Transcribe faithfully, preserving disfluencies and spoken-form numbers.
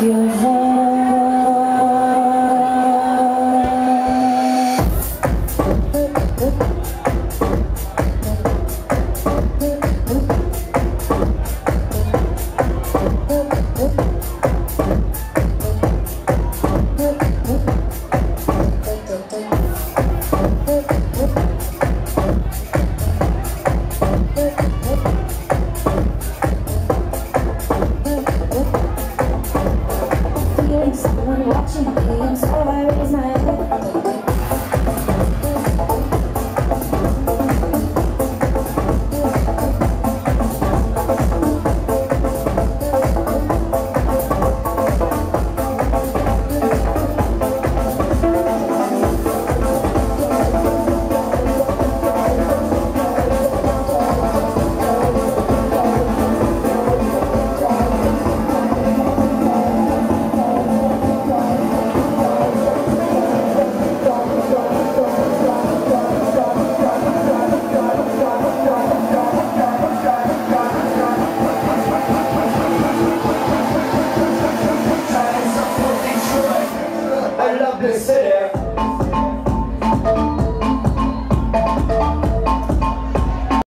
your heart. Someone watching me, so I raise my head. I love this city.